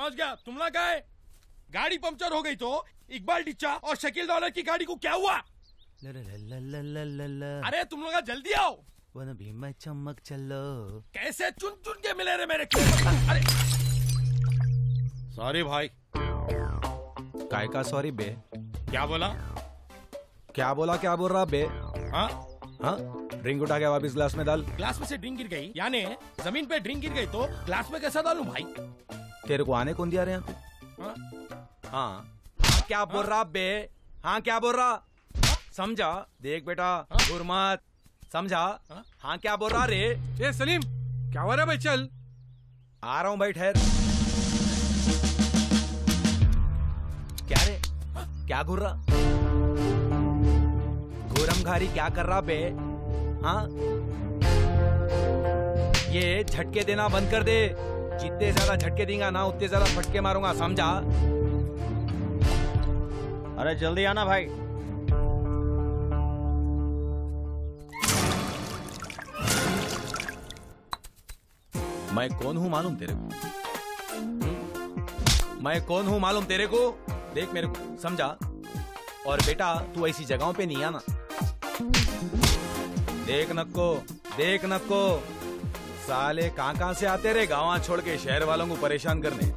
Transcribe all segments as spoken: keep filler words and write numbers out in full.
समझ गया। तुम लोग गए, गाड़ी पंक्चर हो गई तो इकबाल टिच्चा और शकील डॉलर की गाड़ी को क्या हुआ? ला ला ला ला ला ला ला। अरे तुम लोग जल्दी आओ। वन भी मैं चमक चलो। कैसे चुन चुन के मिले रे मेरे। अरे सॉरी भाई। काय का सॉरी बे? क्या बोला? क्या बोला क्या बोल रहा बे? हाँ हाँ, ड्रिंक उठा के वापिस ग्लास में डाल। ग्लास में से ड्रिंक गिर गई, यानी जमीन पे ड्रिंक गिर गई तो ग्लास में कैसा डालूं भाई? तेरे को आने कौन दिया रहे यहाँ पे? हाँ? हाँ क्या बोल रहा बे? हाँ क्या बोल रहा? समझा? देख बेटा घूर मत, समझा? हाँ क्या बोल रहा रे? ए सलीम, क्या हो रहा है भाई? चल आ रहा हूँ भाई, ठहर। क्या रे, क्या घूर रहा? घूरम घारी क्या कर रहा बे? हाँ, ये झटके देना बंद कर दे। जितने ज्यादा झटके देगा ना उतने ज्यादा फटके मारूंगा, समझा? अरे जल्दी आना भाई। मैं कौन हूँ मालूम तेरे को? मैं कौन हूँ मालूम तेरे को? देख मेरे को, समझा? और बेटा तू ऐसी जगहों पे नहीं आना। देख नक्को, देख नक्को, साले कहां कहां से आते रे गाँव छोड़ के शहर वालों को परेशान करने।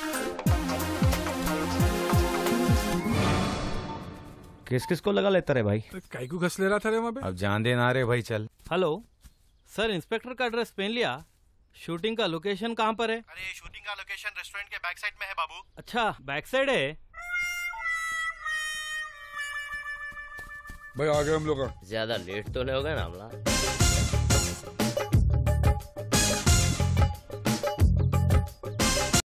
किस किस को लगा लेता रे भाई? काई को घस ले रहा था रे वहाँ पे? अब जान देना रे भाई, चल। हेलो सर, इंस्पेक्टर का एड्रेस पेन लिया? शूटिंग का लोकेशन कहाँ पर है? अरे शूटिंग का लोकेशन रेस्टोरेंट के बैक साइड में है बाबू। अच्छा, बैक साइड है। भाई आ गए हम लोग। ज्यादा लेट तो नहीं होगा ना हमला?